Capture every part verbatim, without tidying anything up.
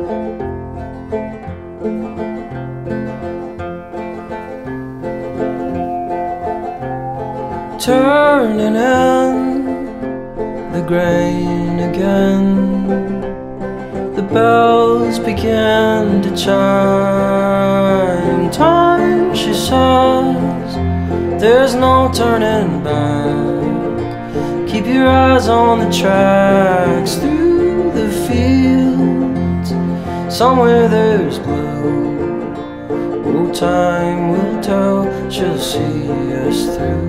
Turning in the grain again, the bells begin to chime. Time, she says, there's no turning back. Keep your eyes on the tracks through the fields. Somewhere there's blue. Oh, time will tell, she'll see us through.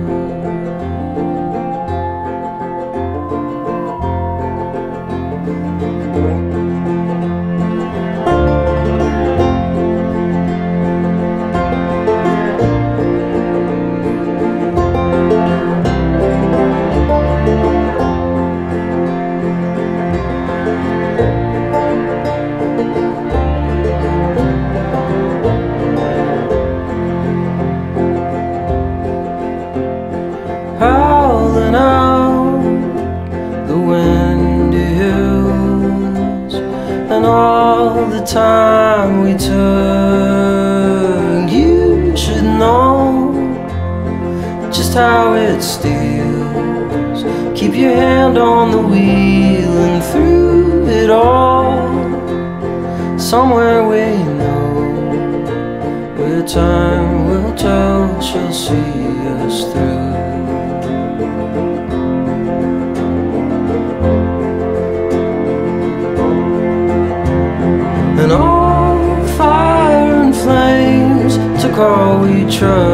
Howling out the windy hills, and all the time we took. You should know just how it steals. Keep your hand on the wheel, and through it all, somewhere we know, where time will tell, she'll see us through. And all fire and flames took all we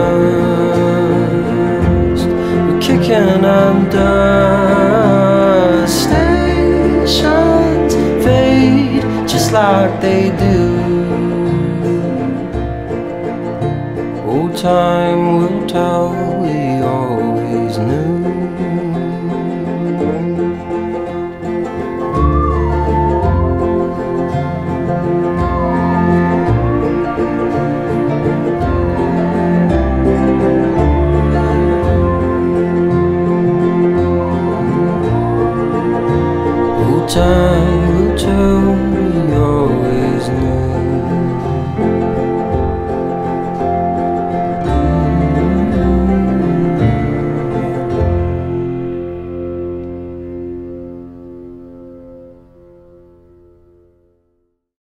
trust. We're kicking up dust. Stations fade just like they do. Oh, time will tell, we always knew. Time will tell.